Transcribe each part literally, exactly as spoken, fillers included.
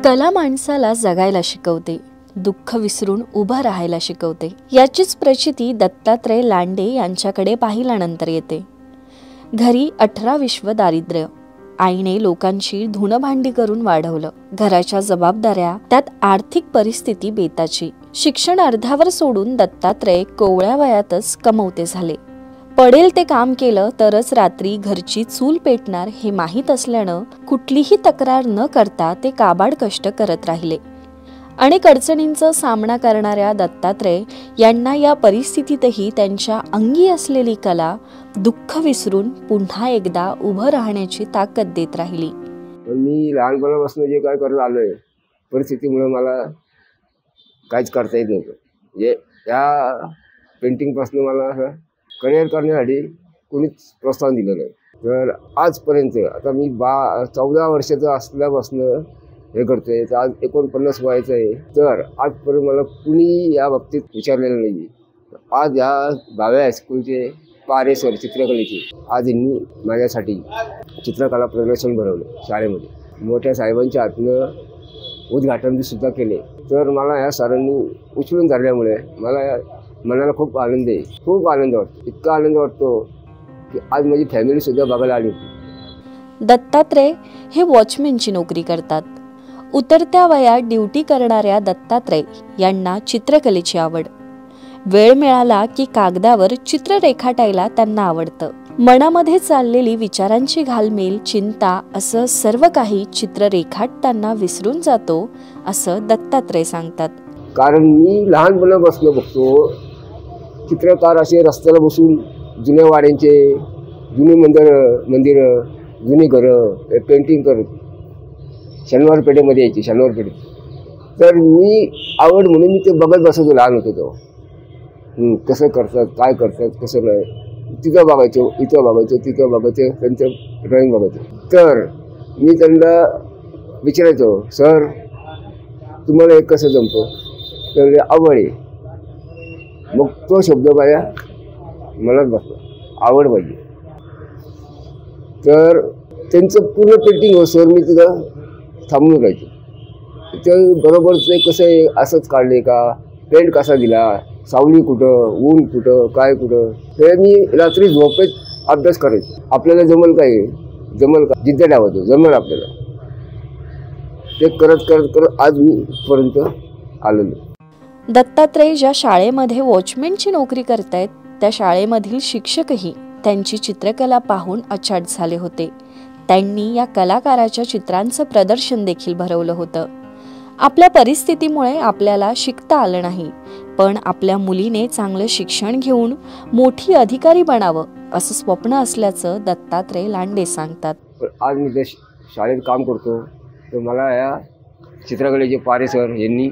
कला माणसाला जगायला शिकवते, दुःख विसरून उभं राहायला शिकवते। याचीच प्रचिती दत्तात्रय लांडे यांच्याकडे पाहिल्यानंतर येते। घरी अठरा विश्व दारिद्र्य, आईने लोकांची धुणभांडी करून वाढवलं, घराच्या जबाबदाऱ्या, त्यात आर्थिक परिस्थिती बेताची। शिक्षण अर्ध्यावर सोडून दत्तात्रय कोवळ्या वयातच कमवते झाले। पडेल ते काम केलं तरच रात्री घरची चूल पेटणार हे माहीत असल्यानं कुठलीही तक्रार न करता ते काबाड कष्ट करत राहिले। अनेक अडचणींचा सामना करणाऱ्या दत्तात्रय यांना या परिस्थितीतही त्यांच्या अंगी असलेली कला दुःख विसरून पुन्हा एकदा उभं राहण्याची ताकद देत राहिली। मी लहानपणापासून जे काय करत आलोय, परिस्थितीमुळे मला काहीच करता येत नव्हतं। म्हणजे या पेंटिंगपासून मला करिअर करण्यासाठी कोणीच प्रोत्साहन दिलं नाही। तर आजपर्यंत आता मी बा चौदा वर्षाचं असल्यापासून हे करतोय, तर आज एकोणपन्नास वयाचं आहे, तर आजपर्यंत मला कुणी या बाबतीत विचारलेलं नाही। आज या दहाव्या हायस्कूलचे पारे सर चित्रकलेचे आज यांनी माझ्यासाठी चित्रकला प्रदर्शन भरवलं शाळेमध्ये। मोठ्या साहेबांच्या हातनं उद्घाटन सुद्धा केले। तर मला या सरांनी उचलून धरल्यामुळे मला मनाला खूप आनंद आहे, खूप आनंद वाटतो। इतका आनंद वाटतो की आज माझी फॅमिली सुद्धा बघायला आली होती। दत्तात्रय हे वॉचमॅनची नोकरी करतात। उतरत्या वयात ड्युटी करणाऱ्या दत्तात्रय यांना चित्रकलेची आवड। वेळ मिळाला की कागदावर चित्र रेखाटायला त्यांना आवडतं। मनामध्ये चाललेली विचारांची घालमेल, चिंता असं सर्व काही चित्र रेखाटताना विसरून जातो, असं दत्तात्रय सांगतात। कारण मी लहानपणापासून बघतो चित्रकार असे रस्त्याला बसून जुन्या वाड्यांचे जुनी मंदिर मंदिरं जुनी घरं पेंटिंग करत शनिवार पेठेमध्ये यायची शनिवार पेठे। तर मी आवड म्हणून मी ते बघत बसायचो लहान होतो तेव्हा, कसं करतात काय करतात कसं नाही, तिथं बघायचो इथं बघायचो तिथं बघायचं, त्यांचं ड्रॉइंग बघायचं। तर मी त्यांना विचारायचो, सर तुम्हाला एक कसं जमतं? तर आवड आहे। मग तो शब्द माझ्या मनात बसला, आवड पाहिजे। तर त्यांचं पूर्ण पेंटिंग हो सर मी तिथं थांबून राहायचो। ते बरोबर ते कसं आहे असंच काढले का, पेंट कसा दिला, सावली कुठं, ऊन कुठं, काय कुठं, हे मी रात्री झोपेत अभ्यास करायचो। आपल्याला जमल काय, जमल का, जिद्द ठेवायचो, जमल आपल्याला। ते करत करत करत आज मी इथपर्यंत आलेलो। दत्तात्रय ज्या शाळेमध्ये वॉचमॅनची नोकरी करतायत त्या शाळेमधील शिक्षकही त्यांची चित्रकला पाहून अचाट झाले होते। त्यांनी या कलाकाराच्या चित्रांचं प्रदर्शन देखील भरवलं होतं। आपल्या परिस्थितीमुळे आपल्याला शिकता आलं नाही, पण आपल्या मुलीने चांगलं शिक्षण घेऊन मोठी अधिकारी बनावं असं स्वप्न असल्याचं दत्तात्रय लांडे सांगतात। आज मी जे शाळेत काम करतो तर मला या चित्रकलेचे पारे सर यांनी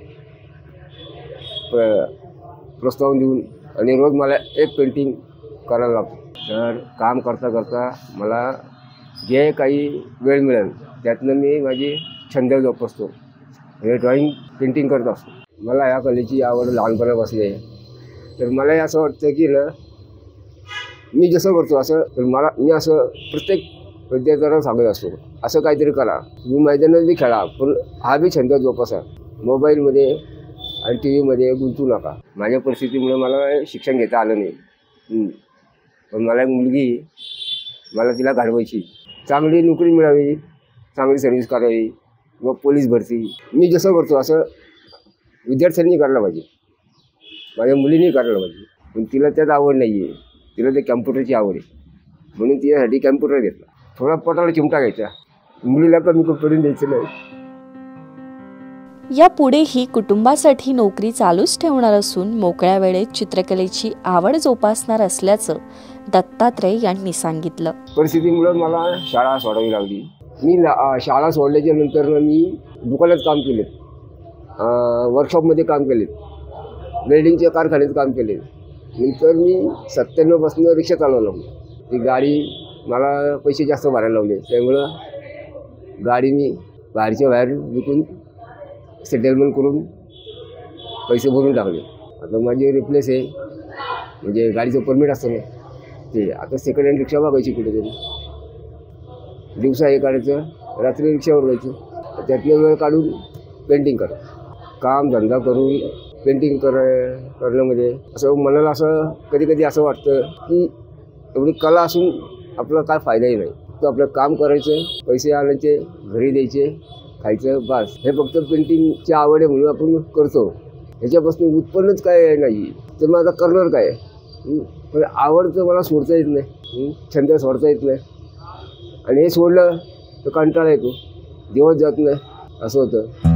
प्रोत्साहन देऊन आणि रोज मला एक पेंटिंग करायला लागतो। तर काम करता करता मला जे काही वेळ मिळेल त्यातनं मी माझी छंद जोपासतो, हे ड्रॉइंग पेंटिंग करत असतो। मला या कलेची आवड लहानपणापासून आहे। तर मला असं वाटतं की ना मी जसं करतो असं, तर मला मी असं प्रत्येक विद्यार्थ्यांना सांगत असतो, असं काहीतरी करा, तुम्ही मैदानात बी खेळा, पण हा बी छंद जोपासा। मोबाईलमध्ये आणि टी व्हीमध्ये गुंतू नका। माझ्या परिस्थितीमुळे मला शिक्षण घेता आलं नाही, पण मला एक मुलगी, मला तिला घडवायची, चांगली नोकरी मिळावी, चांगली सर्व्हिस करावी, मग पोलीस भरती। मी जसं करतो असं विद्यार्थ्यांनी करायला पाहिजे, माझ्या मुलींनी करायला पाहिजे। पण तिला त्यात आवड नाही आहे, तिला ते कॅम्प्युटरची आवड आहे, म्हणून तिच्यासाठी कॅम्प्युटर घेतला। थोडा पोटाला चिमटा घ्यायचा, मुलीला कमी करून द्यायचं नाही। या पुढेही कुटुंबासाठी नोकरी चालूच ठेवणार असून मोकळ्या वेळेत चित्रकलेची आवड जोपासणार असल्याचं दत्तात्रय यांनी सांगितलं। परिस्थितीमुळे मला शाळा सोडावी लागली। मी शाळा सोडल्याच्या नंतर मी दुकानात काम केले, वर्कशॉपमध्ये काम केले, वेल्डिंगच्या कारखान्यात काम केले। नंतर मी सत्त्याण्णवपासून रिक्षा चालवायला लागलो। ती गाडी मला पैसे जास्त भरायला लावले, त्यामुळं गाडी मी बाहेरच्या बाहेर विकून सेटलमेंट करून पैसे भरून टाकले। आता माझी रिप्लेस आहे, म्हणजे गाडीचं परमिट असतं ना ते, आता सेकंड हँड रिक्षा बघायची कुठेतरी, दिवसा हे काढायचं, रात्री रिक्षावर जायचं। त्यातले वेळ काढून पेंटिंग करा. काम धंदा करून पेंटिंग कर करण्यामध्ये असं मनाला असं कधी कधी असं वाटतं की एवढी कला असून आपला काय फायदाही नाही. तर आपलं काम करायचं, पैसे आणायचे, घरी द्यायचे, खायचं, बस. हे फक्त पेंटिंगची आवड आहे म्हणून आपण करतो. ह्याच्यापासून उत्पन्नच काय नाही, तर मग आता करणार काय? पण आवड तर मला सोडता येत नाही, छंद सोडता येत नाही. आणि हे सोडलं तर कंटाळा येतो, दिवस जात नाही, असं होतं.